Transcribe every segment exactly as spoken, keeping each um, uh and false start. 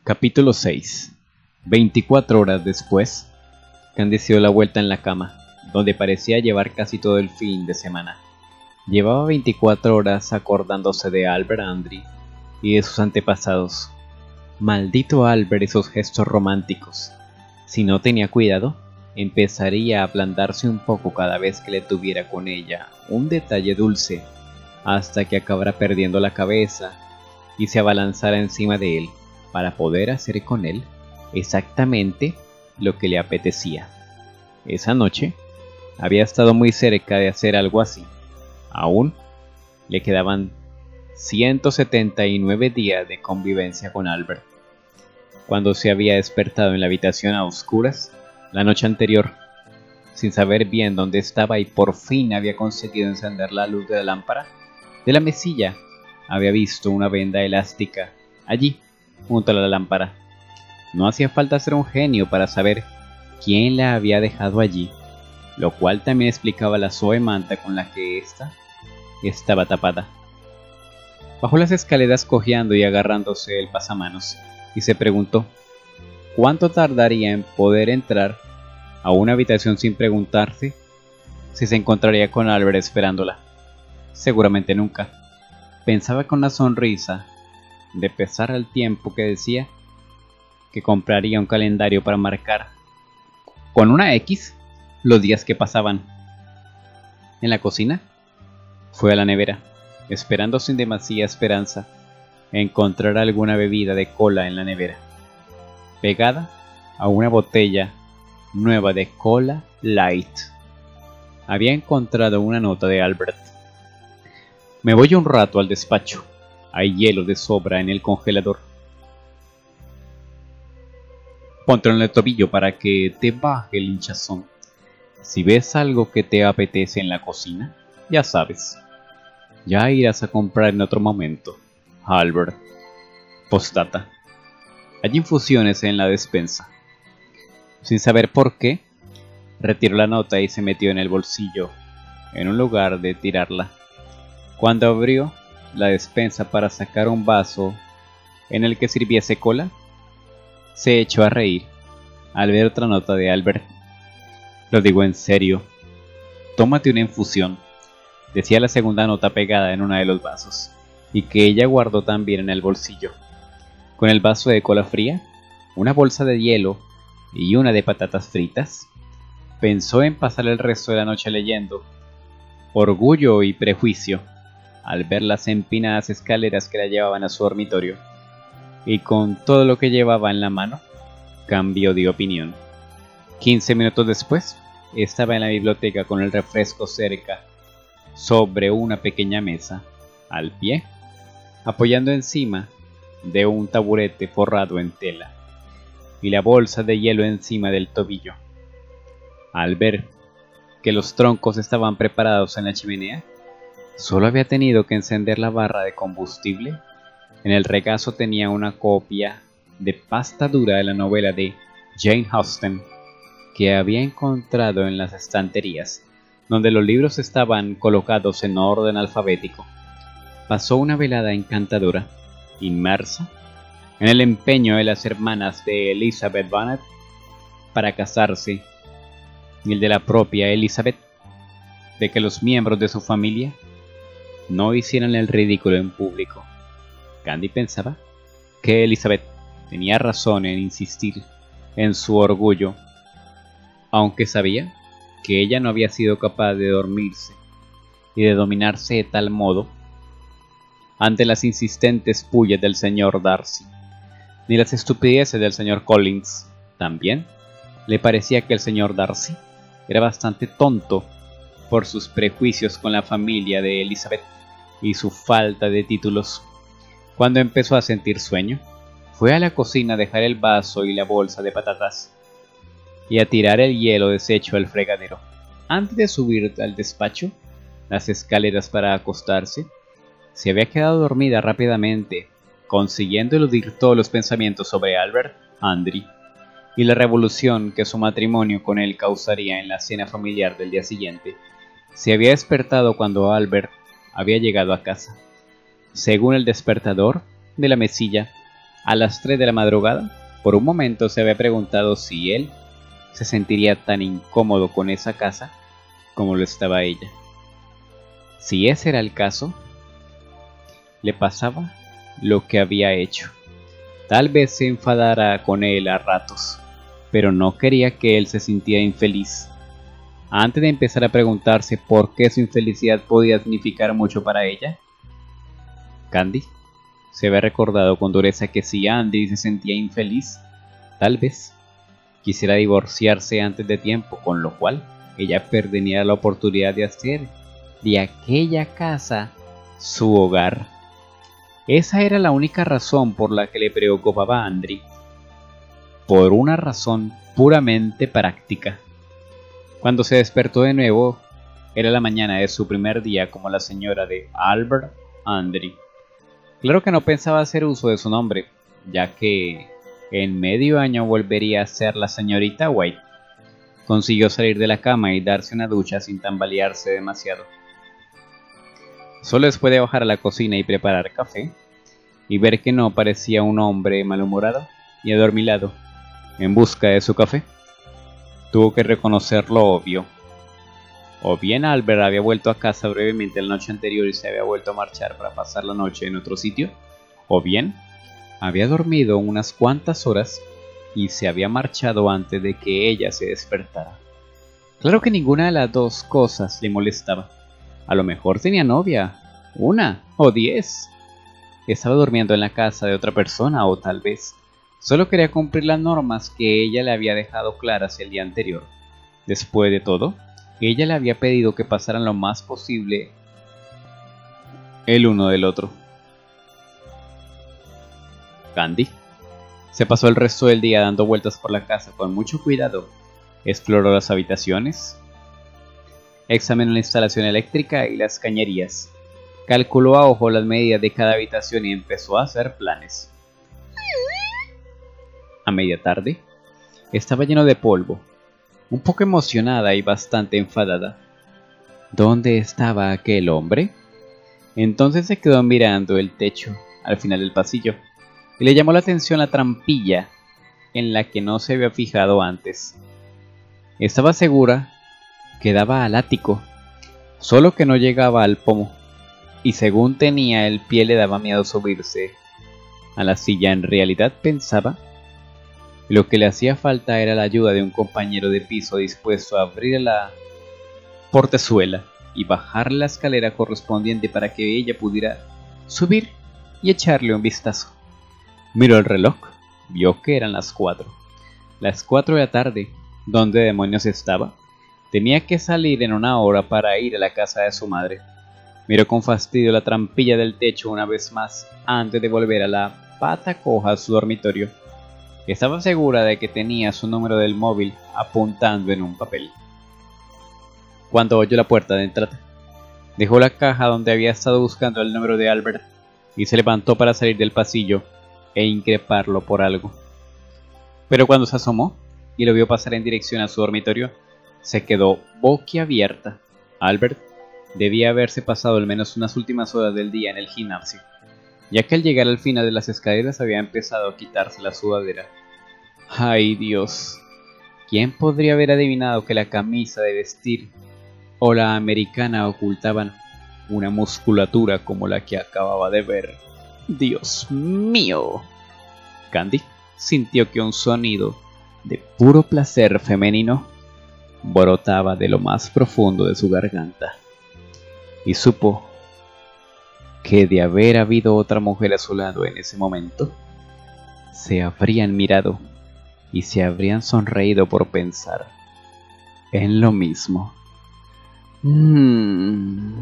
Capítulo seis. veinticuatro horas después, Candice dio la vuelta en la cama, donde parecía llevar casi todo el fin de semana. Llevaba veinticuatro horas acordándose de Albert Andry y de sus antepasados. Maldito Albert y sus gestos románticos. Si no tenía cuidado, empezaría a ablandarse un poco cada vez que le tuviera con ella un detalle dulce, hasta que acabara perdiendo la cabeza y se abalanzara encima de él para poder hacer con él exactamente lo que le apetecía. Esa noche había estado muy cerca de hacer algo así. Aún le quedaban ciento setenta y nueve días de convivencia con Albert, cuando se había despertado en la habitación a oscuras la noche anterior, sin saber bien dónde estaba, y por fin había conseguido encender la luz de la lámpara de la mesilla. Había visto una venda elástica allí, junto a la lámpara. No hacía falta ser un genio para saber quién la había dejado allí, lo cual también explicaba la suave manta con la que ésta estaba tapada. Bajó las escaleras cojeando y agarrándose el pasamanos, y se preguntó cuánto tardaría en poder entrar a una habitación sin preguntarse si se encontraría con Albert esperándola. Seguramente nunca. Pensaba con una sonrisa de pesar al tiempo que decía que compraría un calendario para marcar con una X los días que pasaban. En la cocina fue a la nevera, esperando sin demasiada esperanza encontrar alguna bebida de cola en la nevera, pegada a una botella nueva de Cola Light. Había encontrado una nota de Albert. Me voy un rato al despacho. Hay hielo de sobra en el congelador. Póntelo en el tobillo para que te baje el hinchazón. Si ves algo que te apetece en la cocina, ya sabes. Ya irás a comprar en otro momento, Albert. Postdata. Hay infusiones en la despensa. Sin saber por qué, retiró la nota y se metió en el bolsillo, en un lugar de tirarla. Cuando abrió la despensa para sacar un vaso en el que sirviese cola, se echó a reír al ver otra nota de Albert. Lo digo en serio. Tómate una infusión, decía la segunda nota pegada en uno de los vasos, y que ella guardó también en el bolsillo. Con el vaso de cola fría, una bolsa de hielo y una de patatas fritas, pensó en pasar el resto de la noche leyendo Orgullo y Prejuicio, al ver las empinadas escaleras que la llevaban a su dormitorio, y con todo lo que llevaba en la mano, cambió de opinión. Quince minutos después, estaba en la biblioteca con el refresco cerca, sobre una pequeña mesa, al pie, apoyando encima de un taburete forrado en tela, y la bolsa de hielo encima del tobillo. Al ver que los troncos estaban preparados en la chimenea, solo había tenido que encender la barra de combustible. En el regazo tenía una copia de pasta dura de la novela de Jane Austen que había encontrado en las estanterías, donde los libros estaban colocados en orden alfabético. Pasó una velada encantadora, inmersa en el empeño de las hermanas de Elizabeth Bennet para casarse, y el de la propia Elizabeth de que los miembros de su familia no hicieran el ridículo en público. Candy pensaba que Elizabeth tenía razón en insistir en su orgullo, aunque sabía que ella no había sido capaz de dormirse y de dominarse de tal modo ante las insistentes pullas del señor Darcy, ni las estupideces del señor Collins. También le parecía que el señor Darcy era bastante tonto por sus prejuicios con la familia de Elizabeth y su falta de títulos. Cuando empezó a sentir sueño, fue a la cocina a dejar el vaso y la bolsa de patatas y a tirar el hielo deshecho al fregadero. Antes de subir al despacho las escaleras para acostarse, se había quedado dormida rápidamente, consiguiendo eludir todos los pensamientos sobre Albert Andry y la revolución que su matrimonio con él causaría en la cena familiar del día siguiente. Se había despertado cuando Albert había llegado a casa. Según el despertador de la mesilla, A las tres de la madrugada, por un momento se había preguntado si él se sentiría tan incómodo con esa casa como lo estaba ella. Si ese era el caso, le pasaba lo que había hecho. Tal vez se enfadara con él a ratos, pero no quería que él se sintiera infeliz. Antes de empezar a preguntarse por qué su infelicidad podía significar mucho para ella, Candy se había recordado con dureza que si Andy se sentía infeliz, tal vez quisiera divorciarse antes de tiempo, con lo cual ella perdería la oportunidad de hacer de aquella casa su hogar. Esa era la única razón por la que le preocupaba a Andy, por una razón puramente práctica. Cuando se despertó de nuevo, era la mañana de su primer día como la señora de Albert Andry. Claro que no pensaba hacer uso de su nombre, ya que en medio año volvería a ser la señorita White. Consiguió salir de la cama y darse una ducha sin tambalearse demasiado. Solo después de bajar a la cocina y preparar café, y ver que no parecía un hombre malhumorado y adormilado en busca de su café, tuvo que reconocer lo obvio. O bien Albert había vuelto a casa brevemente la noche anterior y se había vuelto a marchar para pasar la noche en otro sitio, o bien había dormido unas cuantas horas y se había marchado antes de que ella se despertara. Claro que ninguna de las dos cosas le molestaba. A lo mejor tenía novia, una o diez. Estaba durmiendo en la casa de otra persona, o tal vez solo quería cumplir las normas que ella le había dejado claras el día anterior. Después de todo, ella le había pedido que pasaran lo más posible el uno del otro. Candy se pasó el resto del día dando vueltas por la casa con mucho cuidado. Exploró las habitaciones, examinó la instalación eléctrica y las cañerías, calculó a ojo las medidas de cada habitación y empezó a hacer planes. A media tarde, estaba lleno de polvo, un poco emocionada y bastante enfadada. ¿Dónde estaba aquel hombre? Entonces se quedó mirando el techo al final del pasillo y le llamó la atención la trampilla en la que no se había fijado antes. Estaba segura que daba al ático, solo que no llegaba al pomo, y según tenía el pie le daba miedo subirse a la silla. En realidad pensaba que lo que le hacía falta era la ayuda de un compañero de piso dispuesto a abrir la portezuela y bajar la escalera correspondiente para que ella pudiera subir y echarle un vistazo. Miró el reloj, vio que eran las cuatro. Las cuatro de la tarde. ¿Dónde demonios estaba? Tenía que salir en una hora para ir a la casa de su madre. Miró con fastidio la trampilla del techo una vez más antes de volver a la pata coja a su dormitorio. Estaba segura de que tenía su número del móvil apuntando en un papel. Cuando oyó la puerta de entrada, dejó la caja donde había estado buscando el número de Albert y se levantó para salir del pasillo e increparlo por algo. Pero cuando se asomó y lo vio pasar en dirección a su dormitorio, se quedó boquiabierta. Albert debía haberse pasado al menos unas últimas horas del día en el gimnasio, ya que al llegar al final de las escaleras había empezado a quitarse la sudadera. ¡Ay, Dios! ¿Quién podría haber adivinado que la camisa de vestir o la americana ocultaban una musculatura como la que acababa de ver? ¡Dios mío! Candy sintió que un sonido de puro placer femenino brotaba de lo más profundo de su garganta, y supo que de haber habido otra mujer a su lado en ese momento, se habrían mirado y se habrían sonreído por pensar en lo mismo. Mm.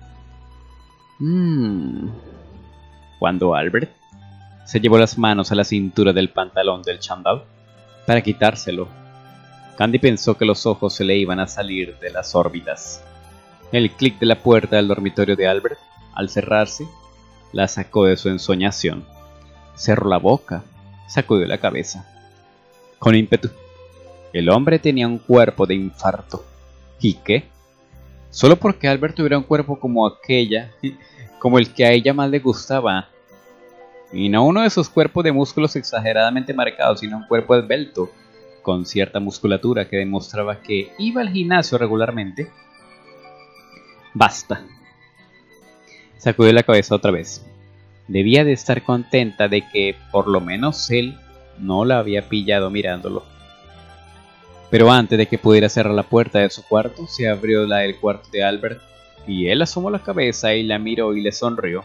Mm. Cuando Albert se llevó las manos a la cintura del pantalón del chándal para quitárselo, Candy pensó que los ojos se le iban a salir de las órbitas. El clic de la puerta del dormitorio de Albert, al cerrarse, la sacó de su ensoñación. Cerró la boca, sacudió la cabeza. Con ímpetu. El hombre tenía un cuerpo de infarto. ¿Y qué? Solo porque Albert tuviera un cuerpo como aquella, como el que a ella más le gustaba, Y no uno de esos cuerpos de músculos exageradamente marcados, sino un cuerpo esbelto, con cierta musculatura que demostraba que iba al gimnasio regularmente. Basta. Sacudió la cabeza otra vez. Debía de estar contenta de que por lo menos él no la había pillado mirándolo. Pero antes de que pudiera cerrar la puerta de su cuarto, se abrió la del cuarto de Albert, y él asomó la cabeza y la miró y le sonrió.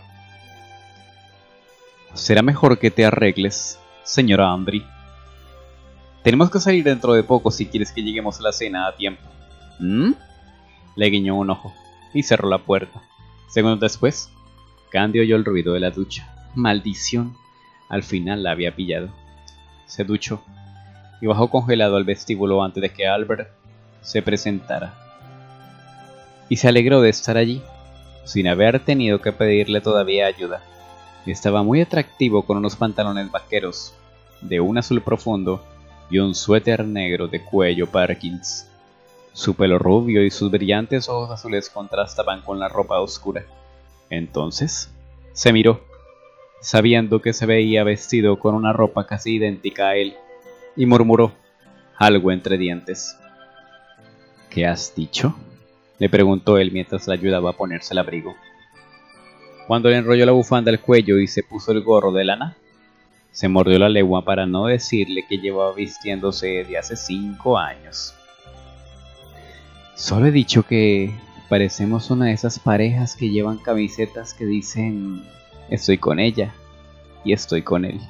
Será mejor que te arregles, señora Andry. Tenemos que salir dentro de poco si quieres que lleguemos a la cena a tiempo. ¿Mm? Le guiñó un ojo y cerró la puerta. Segundos después, Candy oyó el ruido de la ducha. Maldición, al final la había pillado. Se duchó y bajó congelado al vestíbulo antes de que Albert se presentara. Y se alegró de estar allí, sin haber tenido que pedirle todavía ayuda. Estaba muy atractivo con unos pantalones vaqueros de un azul profundo y un suéter negro de cuello Perkins. Su pelo rubio y sus brillantes ojos azules contrastaban con la ropa oscura. Entonces se miró, sabiendo que se veía vestido con una ropa casi idéntica a él, y murmuró algo entre dientes. ¿Qué has dicho?, le preguntó él mientras la ayudaba a ponerse el abrigo. Cuando le enrolló la bufanda al cuello y se puso el gorro de lana, se mordió la lengua para no decirle que llevaba vistiéndose de hace cinco años. Solo he dicho que parecemos una de esas parejas que llevan camisetas que dicen estoy con ella y estoy con él.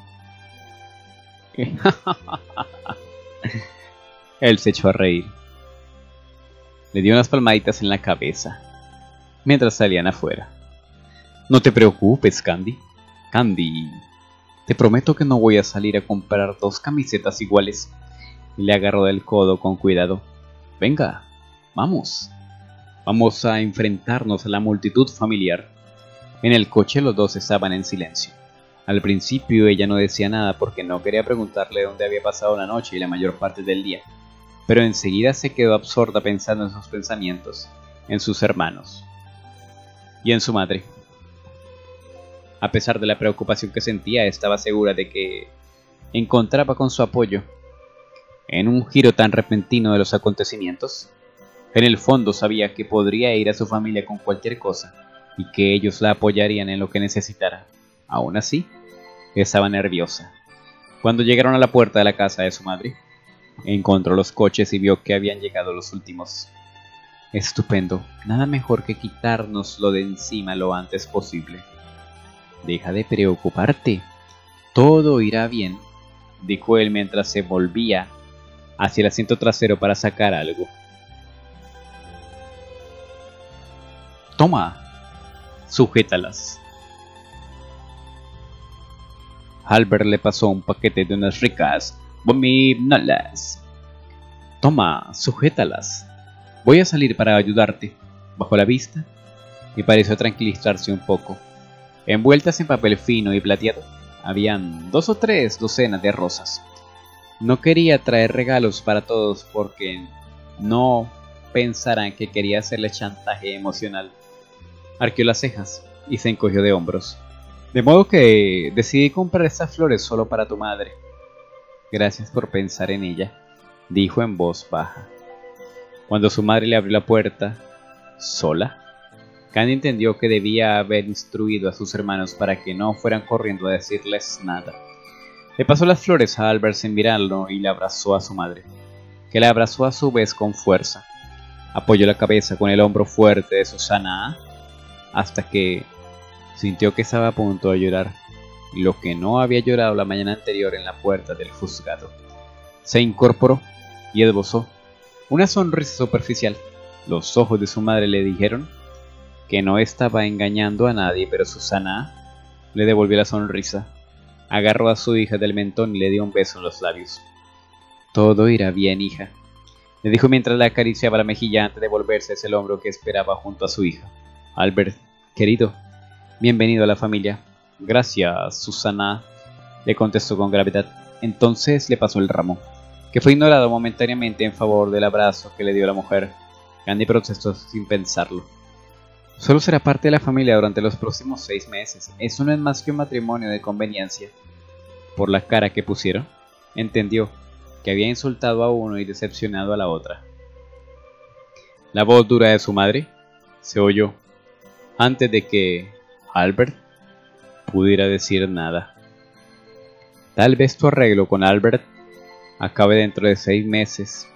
Él se echó a reír. Le dio unas palmaditas en la cabeza mientras salían afuera. No te preocupes, Candy. Candy, te prometo que no voy a salir a comprar dos camisetas iguales. Y le agarró del codo con cuidado. Venga, vamos. Vamos a enfrentarnos a la multitud familiar. En el coche los dos estaban en silencio. Al principio ella no decía nada porque no quería preguntarle dónde había pasado la noche y la mayor parte del día. Pero enseguida se quedó absorta pensando en sus pensamientos, en sus hermanos y en su madre. A pesar de la preocupación que sentía, estaba segura de que encontraba con su apoyo. En un giro tan repentino de los acontecimientos, en el fondo sabía que podría ir a su familia con cualquier cosa y que ellos la apoyarían en lo que necesitara. Aún así, estaba nerviosa. Cuando llegaron a la puerta de la casa de su madre, encontró los coches y vio que habían llegado los últimos. Estupendo, nada mejor que quitárnoslo de encima lo antes posible. Deja de preocuparte, todo irá bien, dijo él mientras se volvía hacia el asiento trasero para sacar algo. Toma, sujétalas. Albert le pasó un paquete de unas ricas gominolas. Toma, sujétalas. Voy a salir para ayudarte. Bajó la vista y pareció tranquilizarse un poco. Envueltas en papel fino y plateado, habían dos o tres docenas de rosas. No quería traer regalos para todos porque no pensarán que quería hacerle chantaje emocional. Arqueó las cejas y se encogió de hombros. De modo que decidí comprar estas flores solo para tu madre. Gracias por pensar en ella, dijo en voz baja. Cuando su madre le abrió la puerta, sola, Candy entendió que debía haber instruido a sus hermanos para que no fueran corriendo a decirles nada. Le pasó las flores a Albert sin mirarlo y le abrazó a su madre, que la abrazó a su vez con fuerza. Apoyó la cabeza con el hombro fuerte de Susana hasta que sintió que estaba a punto de llorar, lo que no había llorado la mañana anterior en la puerta del juzgado. Se incorporó y esbozó una sonrisa superficial. Los ojos de su madre le dijeron que no estaba engañando a nadie, pero Susana le devolvió la sonrisa. Agarró a su hija del mentón y le dio un beso en los labios. Todo irá bien, hija, le dijo mientras le acariciaba la mejilla antes de volverse hacia el hombro que esperaba junto a su hija. Albert, querido, bienvenido a la familia. Gracias, Susana, le contestó con gravedad. Entonces le pasó el ramo, que fue ignorado momentáneamente en favor del abrazo que le dio la mujer. Candy protestó sin pensarlo. Solo será parte de la familia durante los próximos seis meses. Eso no es más que un matrimonio de conveniencia. Por la cara que pusieron, entendió que había insultado a uno y decepcionado a la otra. La voz dura de su madre se oyó antes de que Albert pudiera decir nada. Tal vez tu arreglo con Albert acabe dentro de seis meses.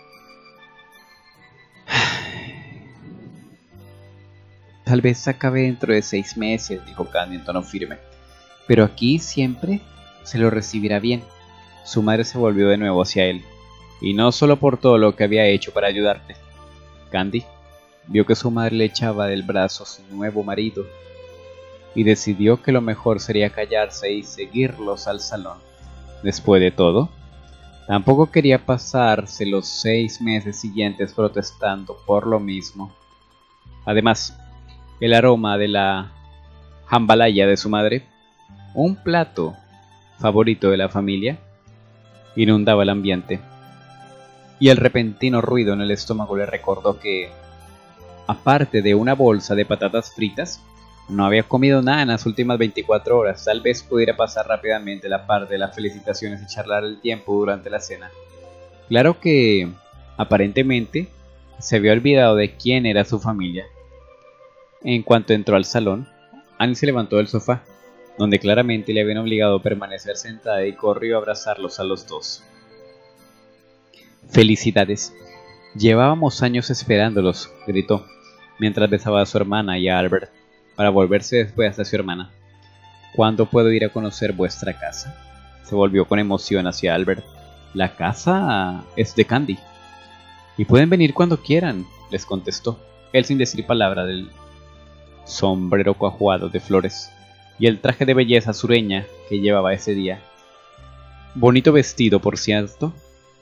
Tal vez acabe dentro de seis meses, dijo Candy en tono firme. Pero aquí siempre se lo recibirá bien. Su madre se volvió de nuevo hacia él, y no solo por todo lo que había hecho para ayudarte. Candy vio que su madre le echaba del brazo a su nuevo marido, y decidió que lo mejor sería callarse y seguirlos al salón. Después de todo, tampoco quería pasarse los seis meses siguientes protestando por lo mismo. Además, el aroma de la jambalaya de su madre, un plato favorito de la familia, inundaba el ambiente, y el repentino ruido en el estómago le recordó que, aparte de una bolsa de patatas fritas, no había comido nada en las últimas veinticuatro horas. Tal vez pudiera pasar rápidamente la parte de las felicitaciones y charlar el tiempo durante la cena. Claro que, aparentemente, se había olvidado de quién era su familia. En cuanto entró al salón, Annie se levantó del sofá, donde claramente le habían obligado a permanecer sentada, y corrió a abrazarlos a los dos. ¡Felicidades! Llevábamos años esperándolos, gritó, mientras besaba a su hermana y a Albert, para volverse después hacia su hermana. ¿Cuándo puedo ir a conocer vuestra casa? Se volvió con emoción hacia Albert. La casa es de Candy, y pueden venir cuando quieran, les contestó, él sin decir palabra del sombrero cuajuado de flores y el traje de belleza sureña que llevaba ese día. Bonito vestido, por cierto.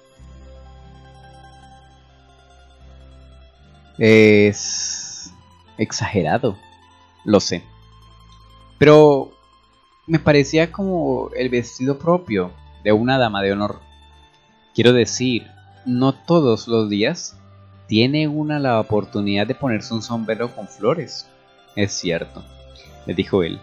Es exagerado, lo sé, pero me parecía como el vestido propio de una dama de honor. Quiero decir, no todos los días tiene una la oportunidad de ponerse un sombrero con flores. Es cierto, le dijo él.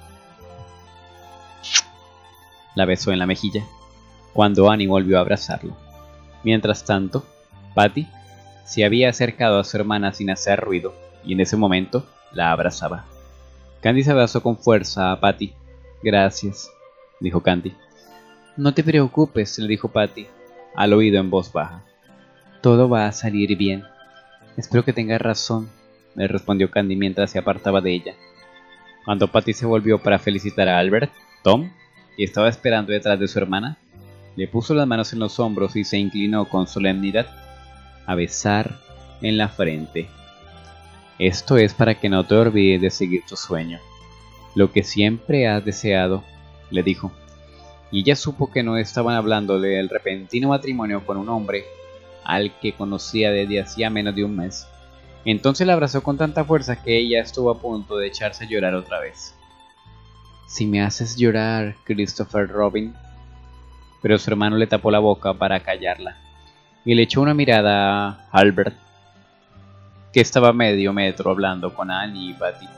La besó en la mejilla, cuando Annie volvió a abrazarlo. Mientras tanto, Patty se había acercado a su hermana sin hacer ruido, y en ese momento la abrazaba. Candy se abrazó con fuerza a Patty. Gracias, dijo Candy. No te preocupes, le dijo Patty, al oído en voz baja. Todo va a salir bien. Espero que tengas razón, le respondió Candy mientras se apartaba de ella. Cuando Patty se volvió para felicitar a Albert, Tom, que estaba esperando detrás de su hermana, le puso las manos en los hombros y se inclinó con solemnidad a besar en la frente. Esto es para que no te olvides de seguir tu sueño, lo que siempre has deseado, le dijo. Y ella supo que no estaban hablándole del repentino matrimonio con un hombre al que conocía desde hacía menos de un mes. Entonces la abrazó con tanta fuerza que ella estuvo a punto de echarse a llorar otra vez. Si me haces llorar, Christopher Robin. Pero su hermano le tapó la boca para callarla, y le echó una mirada a Albert, que estaba a medio metro hablando con Annie y Patty.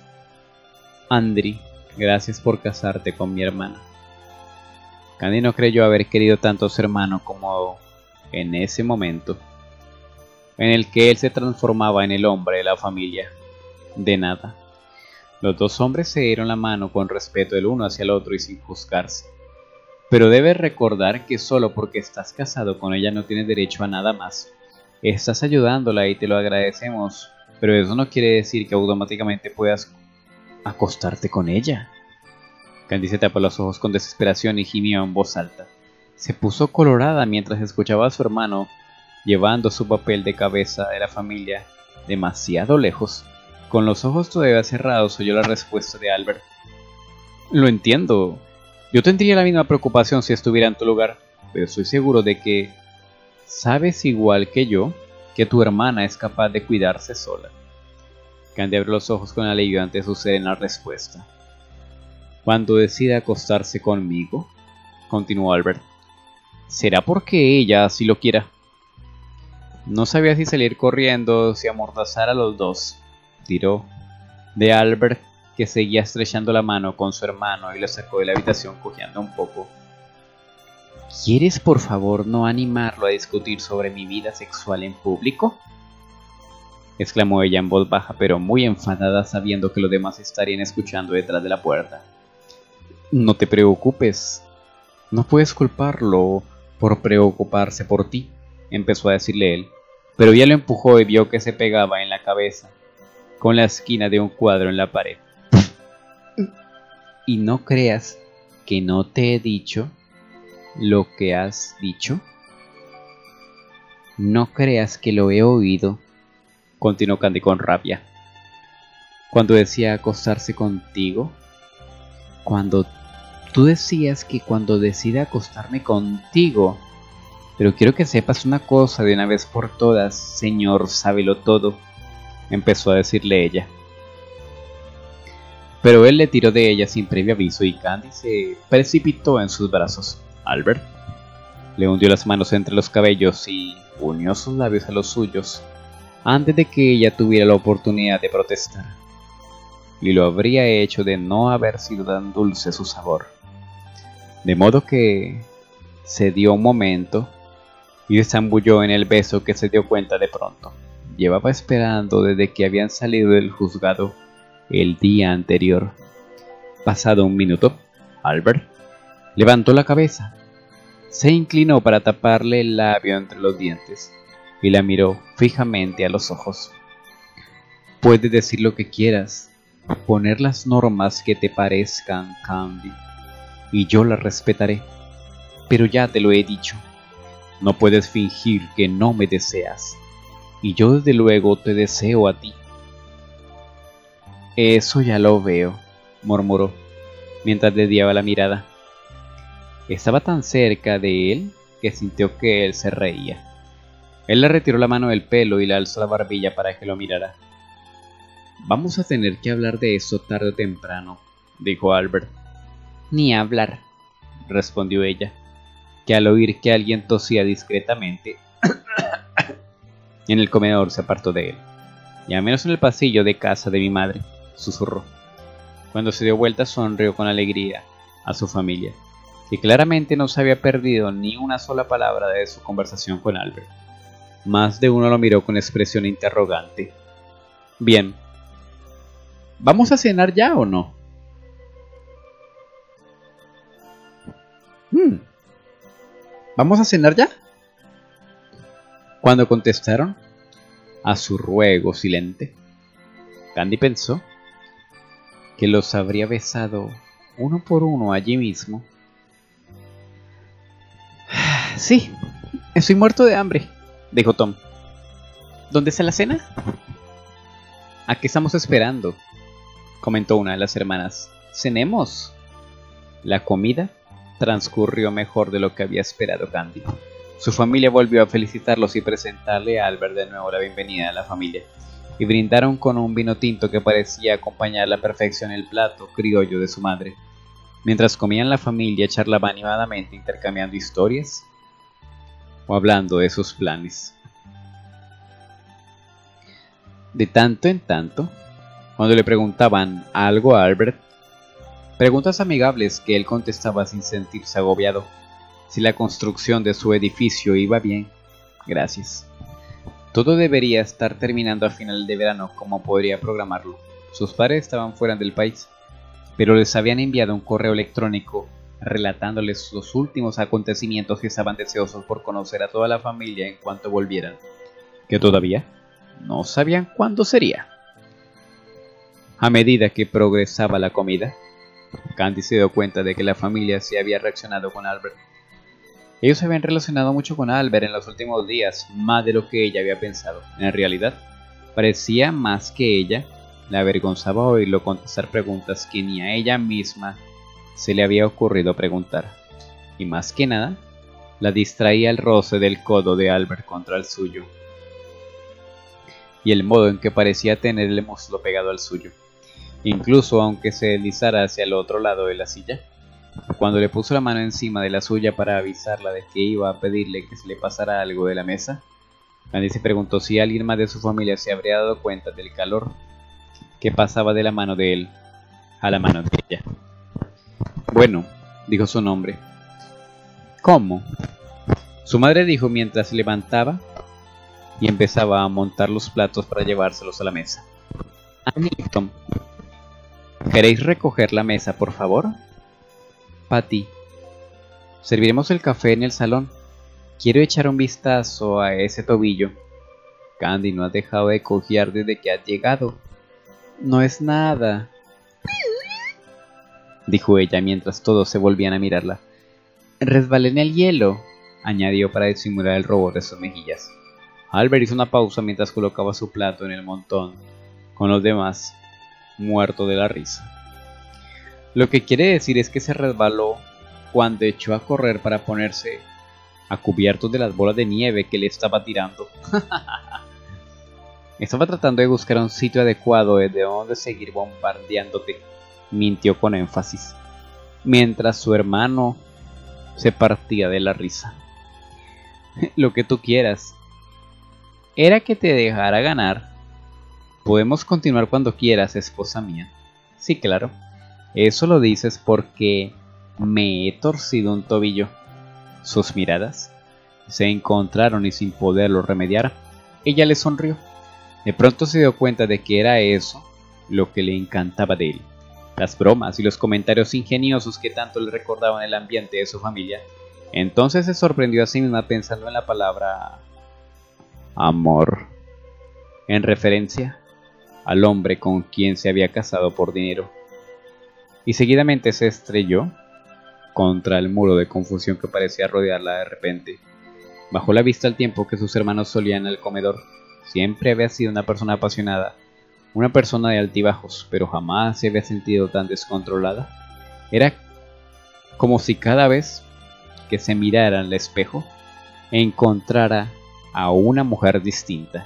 Andri, gracias por casarte con mi hermana. Candy no creyó haber querido tanto a su hermano como en ese momento, en el que él se transformaba en el hombre de la familia. De nada. Los dos hombres se dieron la mano con respeto el uno hacia el otro y sin juzgarse. Pero debes recordar que solo porque estás casado con ella no tienes derecho a nada más. Estás ayudándola y te lo agradecemos, pero eso no quiere decir que automáticamente puedas acostarte con ella. Candy se tapó los ojos con desesperación y gimió en voz alta. Se puso colorada mientras escuchaba a su hermano llevando su papel de cabeza de la familia demasiado lejos. Con los ojos todavía cerrados oyó la respuesta de Albert. Lo entiendo. Yo tendría la misma preocupación si estuviera en tu lugar, pero estoy seguro de que sabes igual que yo que tu hermana es capaz de cuidarse sola. Candy abrió los ojos con alivio ante su serena respuesta. Cuando decida acostarse conmigo, continuó Albert, será porque ella así lo quiera. No sabía si salir corriendo o si amordazar a los dos. tiró de Albert, que seguía estrechando la mano con su hermano, y lo sacó de la habitación cojeando un poco. ¿Quieres por favor no animarlo a discutir sobre mi vida sexual en público?, exclamó ella en voz baja, pero muy enfadada, sabiendo que los demás estarían escuchando detrás de la puerta. No te preocupes, no puedes culparlo por preocuparse por ti, empezó a decirle él, pero ella lo empujó y vio que se pegaba en la cabeza con la esquina de un cuadro en la pared. ¿Y no creas que no te he dicho lo que has dicho? No creas que lo he oído, continuó Candy con rabia. Cuando decía acostarse contigo, cuando tú decías que cuando decida acostarme contigo, pero quiero que sepas una cosa de una vez por todas, señor sábelo todo, empezó a decirle ella. Pero él le tiró de ella sin previo aviso y Candy se precipitó en sus brazos. Albert le hundió las manos entre los cabellos y unió sus labios a los suyos antes de que ella tuviera la oportunidad de protestar, y lo habría hecho de no haber sido tan dulce su sabor. De modo que se dio un momento y se zambulló en el beso que se dio cuenta de pronto llevaba esperando desde que habían salido del juzgado el día anterior. Pasado un minuto, Albert levantó la cabeza, se inclinó para taparle el labio entre los dientes y la miró fijamente a los ojos. Puedes decir lo que quieras, poner las normas que te parezcan, Candy, y yo las respetaré, pero ya te lo he dicho, no puedes fingir que no me deseas, y yo desde luego te deseo a ti. Eso ya lo veo, murmuró, mientras desviaba la mirada. Estaba tan cerca de él que sintió que él se reía. Él le retiró la mano del pelo y le alzó la barbilla para que lo mirara. Vamos a tener que hablar de eso tarde o temprano, dijo Albert. Ni hablar, respondió ella, que al oír que alguien tosía discretamente en el comedor se apartó de él. Y al menos en el pasillo de casa de mi madre, susurró. Cuando se dio vuelta sonrió con alegría a su familia, que claramente no se había perdido ni una sola palabra de su conversación con Albert. Más de uno lo miró con expresión interrogante. Bien, ¿vamos a cenar ya o no? Hmm. ¿Vamos a cenar ya? Cuando contestaron a su ruego silente, Candy pensó que los habría besado uno por uno allí mismo. Sí, estoy muerto de hambre, dijo Tom. ¿Dónde está la cena? ¿A qué estamos esperando?, comentó una de las hermanas. Cenemos. La comida transcurrió mejor de lo que había esperado Candy. Su familia volvió a felicitarlos y presentarle a Albert de nuevo la bienvenida a la familia, y brindaron con un vino tinto que parecía acompañar a la perfección el plato criollo de su madre. Mientras comían, la familia charlaba animadamente, intercambiando historias o hablando de sus planes. De tanto en tanto, cuando le preguntaban algo a Albert, preguntas amigables que él contestaba sin sentirse agobiado, si la construcción de su edificio iba bien, gracias. Todo debería estar terminando a final de verano como podría programarlo. Sus padres estaban fuera del país, pero les habían enviado un correo electrónico relatándoles los últimos acontecimientos y estaban deseosos por conocer a toda la familia en cuanto volvieran, que todavía no sabían cuándo sería. A medida que progresaba la comida, Candy se dio cuenta de que la familia se había reaccionado con Albert. Ellos se habían relacionado mucho con Albert en los últimos días, más de lo que ella había pensado. En realidad, parecía más que ella le avergonzaba oírlo contestar preguntas que ni a ella misma se le había ocurrido preguntar. Y más que nada, la distraía el roce del codo de Albert contra el suyo, y el modo en que parecía tener el muslo pegado al suyo, incluso aunque se deslizara hacia el otro lado de la silla. Cuando le puso la mano encima de la suya para avisarla de que iba a pedirle que se le pasara algo de la mesa, Candy se preguntó si alguien más de su familia se habría dado cuenta del calor que pasaba de la mano de él a la mano de ella. Bueno, dijo su nombre. ¿Cómo? Su madre dijo mientras se levantaba y empezaba a montar los platos para llevárselos a la mesa. Hamilton, ¿queréis recoger la mesa, por favor? Patty, serviremos el café en el salón. Quiero echar un vistazo a ese tobillo. Candy no ha dejado de cojear desde que has llegado. No es nada, dijo ella mientras todos se volvían a mirarla. Resbalé en el hielo, añadió para disimular el rubor de sus mejillas. Albert hizo una pausa mientras colocaba su plato en el montón, con los demás, muerto de la risa. Lo que quiere decir es que se resbaló cuando echó a correr para ponerse a cubierto de las bolas de nieve que le estaba tirando. Estaba tratando de buscar un sitio adecuado desde donde seguir bombardeándote, mintió con énfasis, mientras su hermano se partía de la risa. Lo que tú quieras. Era que te dejara ganar. Podemos continuar cuando quieras, esposa mía. Sí, claro. Eso lo dices porque me he torcido un tobillo. Sus miradas se encontraron y sin poderlo remediar, ella le sonrió. De pronto se dio cuenta de que era eso lo que le encantaba de él. Las bromas y los comentarios ingeniosos que tanto le recordaban el ambiente de su familia. Entonces se sorprendió a sí misma pensando en la palabra amor, en referencia al hombre con quien se había casado por dinero. Y seguidamente se estrelló contra el muro de confusión que parecía rodearla de repente. Bajó la vista al tiempo que sus hermanos solían en el comedor. Siempre había sido una persona apasionada, una persona de altibajos, pero jamás se había sentido tan descontrolada. Era como si cada vez que se mirara en el espejo, encontrara a una mujer distinta.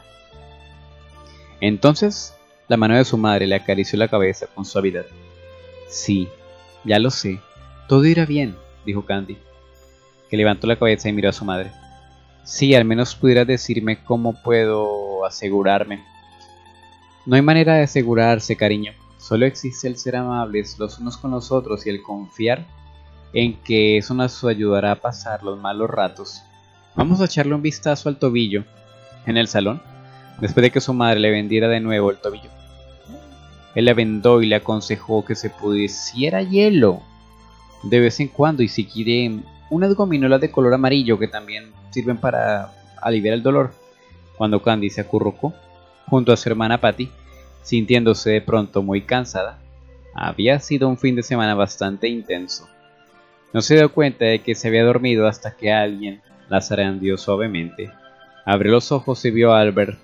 Entonces, la mano de su madre le acarició la cabeza con suavidad. Sí, ya lo sé, todo irá bien, dijo Candy, que levantó la cabeza y miró a su madre. Sí, al menos pudieras decirme cómo puedo asegurarme. No hay manera de asegurarse, cariño. Solo existe el ser amables los unos con los otros y el confiar en que eso nos ayudará a pasar los malos ratos. Vamos a echarle un vistazo al tobillo en el salón, después de que su madre le vendiera de nuevo el tobillo. Él la vendó y le aconsejó que se pusiera hielo de vez en cuando y si quiere unas gominolas de color amarillo que también sirven para aliviar el dolor. Cuando Candy se acurrucó junto a su hermana Patty, sintiéndose de pronto muy cansada, había sido un fin de semana bastante intenso. No se dio cuenta de que se había dormido hasta que alguien la zarandeó suavemente. Abrió los ojos y vio a Albert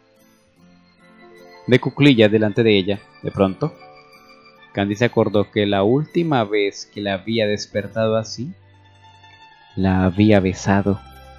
de cuclillas delante de ella. De pronto, Candy se acordó que la última vez que la había despertado así, la había besado.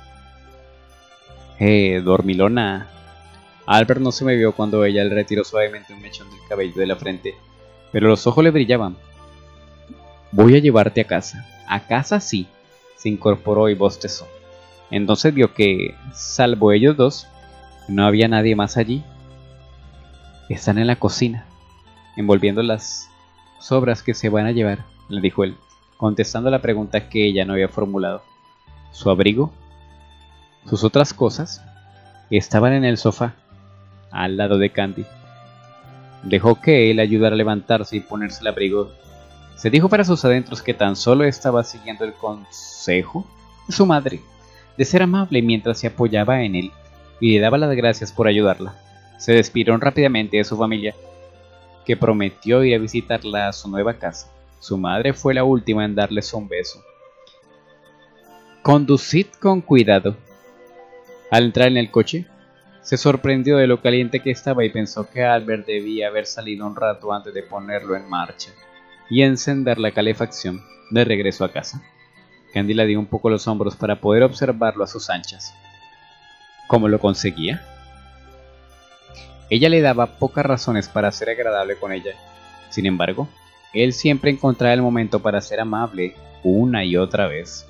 Eh, dormilona. Albert no se movió cuando ella le retiró suavemente un mechón del cabello de la frente, pero los ojos le brillaban. Voy a llevarte a casa. A casa sí, se incorporó y bostezó. Entonces vio que, salvo ellos dos, no había nadie más allí. Están en la cocina, envolviendo las sobras que se van a llevar, le dijo él, contestando la pregunta que ella no había formulado. Su abrigo, sus otras cosas, estaban en el sofá, al lado de Candy. Dejó que él ayudara a levantarse y ponerse el abrigo. Se dijo para sus adentros que tan solo estaba siguiendo el consejo de su madre, de ser amable mientras se apoyaba en él y le daba las gracias por ayudarla. Se despidieron rápidamente de su familia, que prometió ir a visitarla a su nueva casa. Su madre fue la última en darles un beso. Conducid con cuidado. Al entrar en el coche, se sorprendió de lo caliente que estaba y pensó que Albert debía haber salido un rato antes de ponerlo en marcha y encender la calefacción. De regreso a casa, Candy le dio un poco los hombros para poder observarlo a sus anchas. ¿Cómo lo conseguía? Ella le daba pocas razones para ser agradable con ella. Sin embargo, él siempre encontraba el momento para ser amable una y otra vez.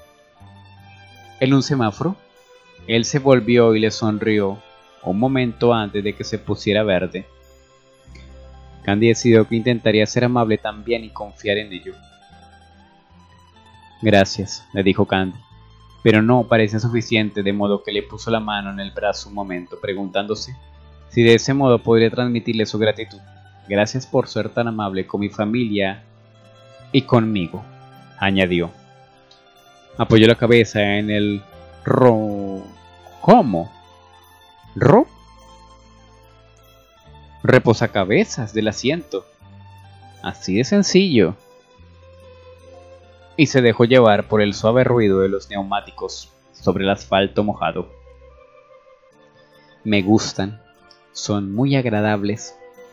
En un semáforo, él se volvió y le sonrió un momento antes de que se pusiera verde. Candy decidió que intentaría ser amable también y confiar en ello. Gracias, le dijo Candy, pero no parecía suficiente, de modo que le puso la mano en el brazo un momento, preguntándose si de ese modo podría transmitirle su gratitud. Gracias por ser tan amable con mi familia y conmigo, añadió. Apoyó la cabeza en el ro... ¿Cómo? ¿Ro? Reposacabezas del asiento. Así de sencillo. Y se dejó llevar por el suave ruido de los neumáticos sobre el asfalto mojado. Me gustan, son muy agradables,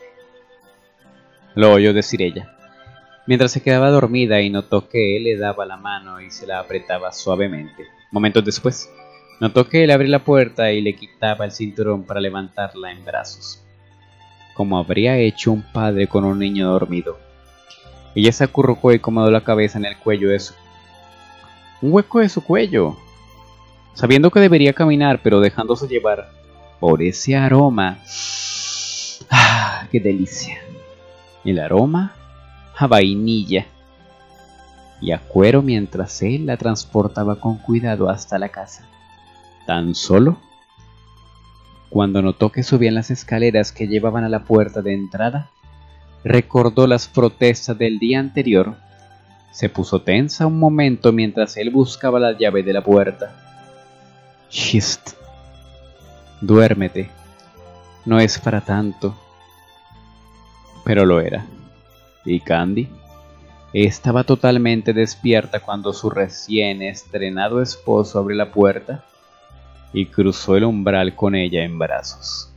lo oyó decir ella, mientras se quedaba dormida y notó que él le daba la mano y se la apretaba suavemente. Momentos después, notó que él abría la puerta y le quitaba el cinturón para levantarla en brazos, como habría hecho un padre con un niño dormido. Ella se acurrucó y acomodó la cabeza en el cuello de su... un hueco de su cuello, sabiendo que debería caminar, pero dejándose llevar por ese aroma. ¡Ah, qué delicia! El aroma a vainilla y a cuero mientras él la transportaba con cuidado hasta la casa. Tan solo cuando notó que subían las escaleras que llevaban a la puerta de entrada, recordó las protestas del día anterior. Se puso tensa un momento mientras él buscaba la llave de la puerta. Shist. Duérmete. No es para tanto. Pero lo era. Y Candy estaba totalmente despierta cuando su recién estrenado esposo abrió la puerta y cruzó el umbral con ella en brazos.